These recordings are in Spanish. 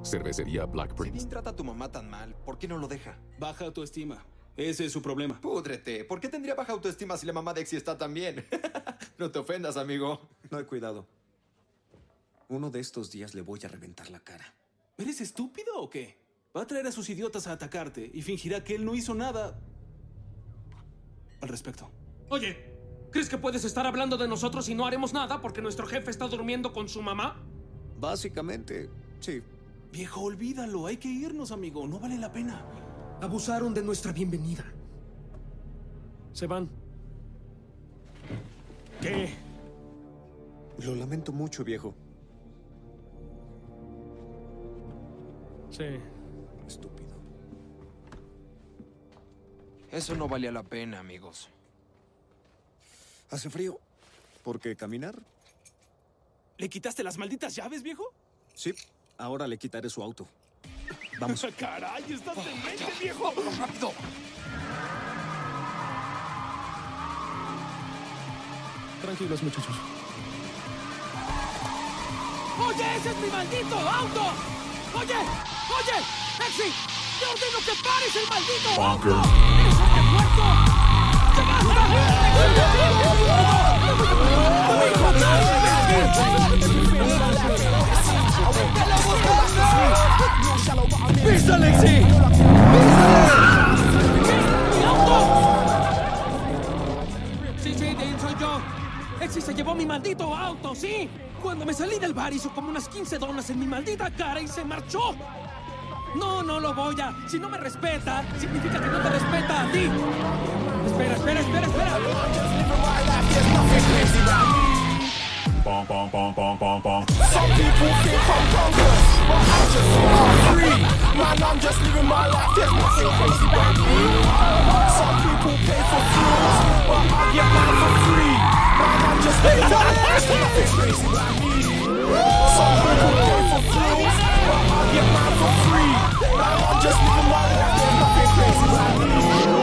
Cervecería Black Si Prince. bien trata a tu mamá tan mal, ¿por qué no lo deja? Baja autoestima. Ese es su problema. Púdrete. ¿Por qué tendría baja autoestima si la mamá de Exy está tan bien? No te ofendas, amigo. No he cuidado. Uno de estos días le voy a reventar la cara. ¿Eres estúpido o qué? Va a traer a sus idiotas a atacarte y fingirá que él no hizo nada al respecto. Oye, ¿crees que puedes estar hablando de nosotros y no haremos nada porque nuestro jefe está durmiendo con su mamá? Básicamente, sí. Viejo, olvídalo. Hay que irnos, amigo. No vale la pena. Abusaron de nuestra bienvenida. Se van. ¿Qué? Lo lamento mucho, viejo. Sí. Estúpido. Eso no valía la pena, amigos. Hace frío. ¿Por qué caminar? ¿Le quitaste las malditas llaves, viejo? Sí. Ahora le quitaré su auto. Vamos. ¡Caray! ¡Estás demente, viejo! ¡Rápido! Tranquilos, muchachos. ¡Oye, ese es mi maldito auto! ¡Oye! ¡Oye! ¡Exy! ¡Te ordeno que pares el maldito auto! ¡Eres un muerto! ¡Ya basta! ¡Písale, Exy! ¡Mi auto! Sí, Dean, soy yo. Exy se llevó mi maldito auto, ¿sí? Cuando me salí del bar hizo como unas 15 donas en mi maldita cara y se marchó. No, no lo voy a. Si no me respeta, significa que no te respeta a ti. Espera. Bom, bom, bom, bom, bom, bom. Some people think I'm bonkers, but I just want free. Man, I'm just living my life, there's nothing crazy about me. Some people pay for fuels, but I get mine for free. Man, I'm just living my life, there's nothing crazy about me. Some people pay for fuels, but I get mine for free. Man, I'm just living my life, there's nothing crazy about me.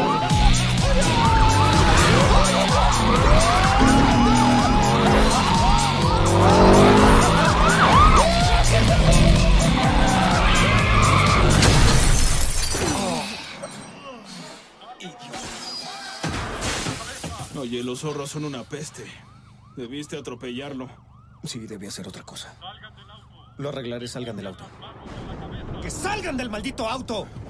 Oye, los zorros son una peste. Debiste atropellarlo. Sí, debí hacer otra cosa. Lo arreglaré, salgan del auto. ¡Que salgan del maldito auto!